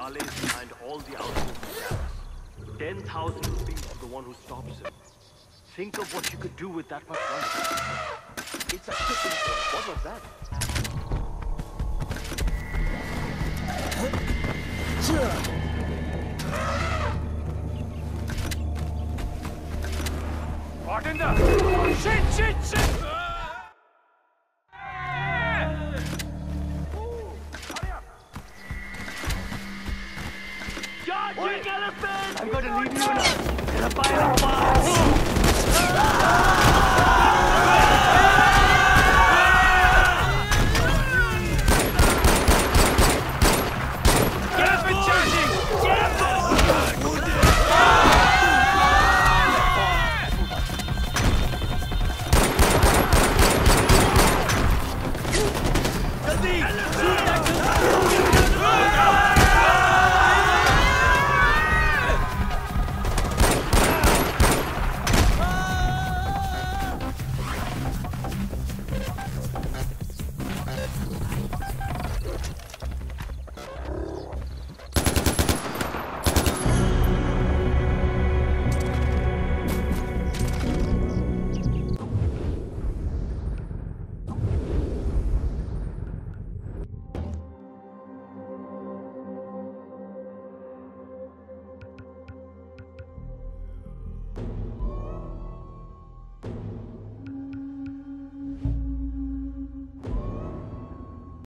Saleh is behind all the outpost attacks. 10,000 rupees to the one who stops him. Think of what you could do with that much money. It's a tipping point. What was that? Bartender! Shit! Charging elephant! I'm going to leave you in a pile of parts! Jump!